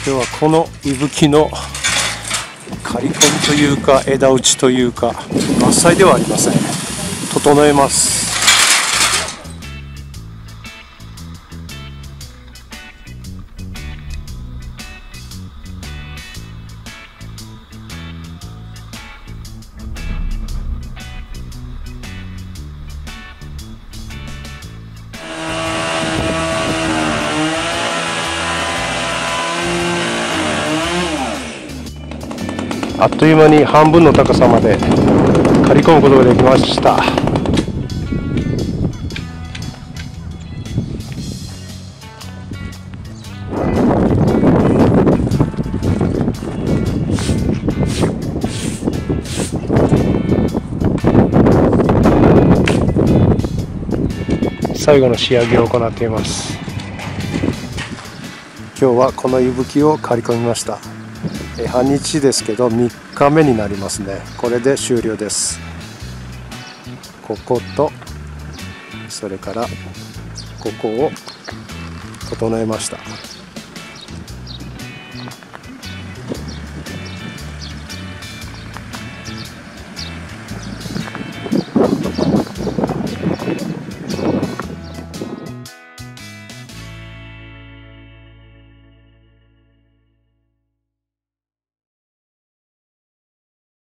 今日はこのいぶきの刈り込みというか枝打ちというか伐採ではありません。整えます。あっという間に半分の高さまで刈り込むことができました。最後の仕上げを行っています。今日はこのいぶきを刈り込みました。半日ですけど3日目になりますね。これで終了です。こことそれからここを整えました。